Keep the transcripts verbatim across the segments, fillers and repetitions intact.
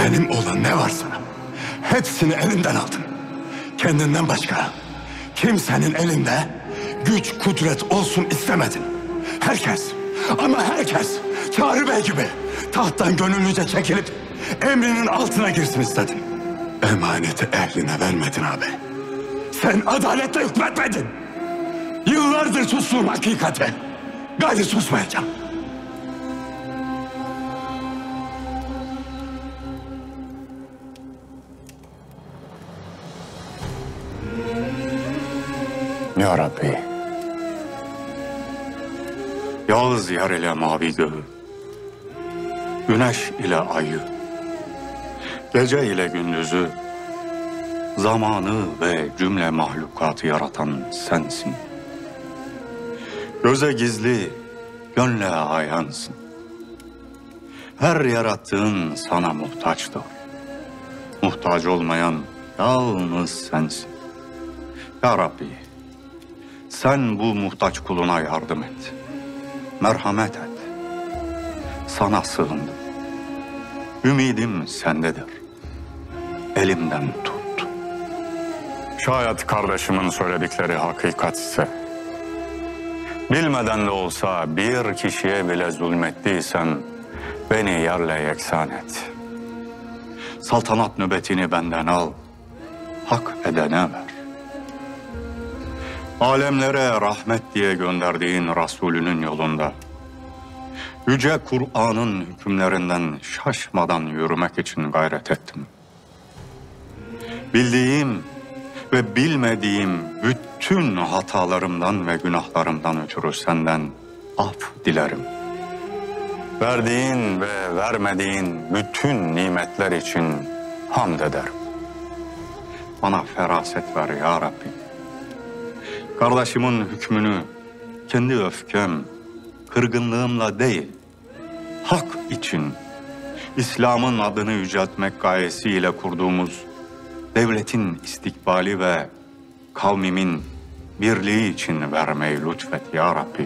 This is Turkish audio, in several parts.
Benim olan ne varsa hepsini elinden aldın. Kendinden başka kimsenin elinde güç, kudret olsun istemedin. Herkes, ama herkes Çağrı Bey gibi tahttan gönüllüce çekilip emrinin altına girsin istedin. Emaneti ehline vermedin abi. Sen adaletle hükmetmedin. Yıllardır sustum hakikate. Gayrı susmayacağım. Ya Rabbi, Yağız yar ile mavi göğü, güneş ile ayı, gece ile gündüzü, zamanı ve cümle mahlukatı yaratan sensin. Göze gizli, gönle ayansın. Her yarattığın sana muhtaçtır. Muhtaç olmayan yalnız sensin. Ya Rabbi, sen bu muhtaç kuluna yardım et. Merhamet et. Sana sığındım. Ümidim sendedir. Elimden tut. Şayet kardeşimin söyledikleri hakikat ise, bilmeden de olsa bir kişiye bile zulmettiysen beni yerle yeksan et. Saltanat nöbetini benden al, hak edene ver. Alemlere rahmet diye gönderdiğin Resulünün yolunda, Yüce Kur'an'ın hükümlerinden şaşmadan yürümek için gayret ettim. Bildiğim ve bilmediğim bütün hatalarımdan ve günahlarımdan ötürü senden af dilerim. Verdiğin ve vermediğin bütün nimetler için hamd ederim. Bana feraset ver ya Rabbi. Kardeşimin hükmünü kendi öfkem, kırgınlığımla değil, hak için, İslam'ın adını yüceltmek gayesiyle kurduğumuz devletin istikbali ve kavmimin birliği için vermeyi lütfet ya Rabbi.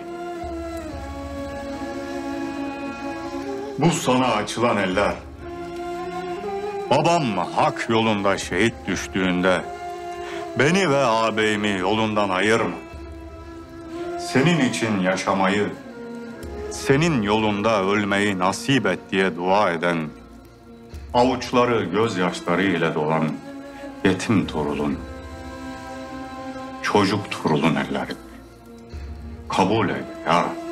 Bu sana açılan eller, babam hak yolunda şehit düştüğünde beni ve ağabeyimi yolundan ayırma. Senin için yaşamayı, senin yolunda ölmeyi nasip et diye dua eden, avuçları gözyaşları ile dolan yetim Tuğrul'un, çocuk Tuğrul'un elleri. Kabul et ya Rabbi.